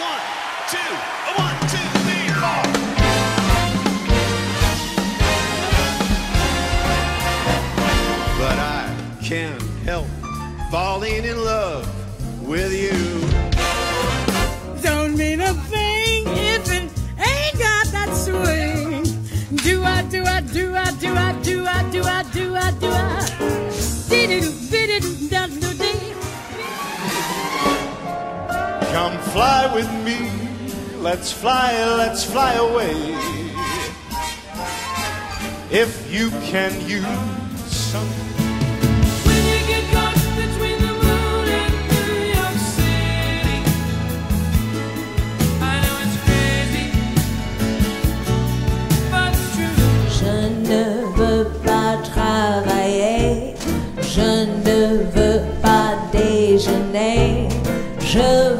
1, 2, 1, 2, 3, 4. But I can't help falling in love with you. Don't mean a thing if it ain't got that swing. Do I, do I, do I, do I, do I, do I, do I, do I. Dee-dee-doo, biddy-doo, da-doo-dee. Come fly with me, let's fly away. If you can use some. When you get caught between the moon and New York City, I know it's crazy, but it's true. Je ne veux pas travailler, je ne veux pas déjeuner, je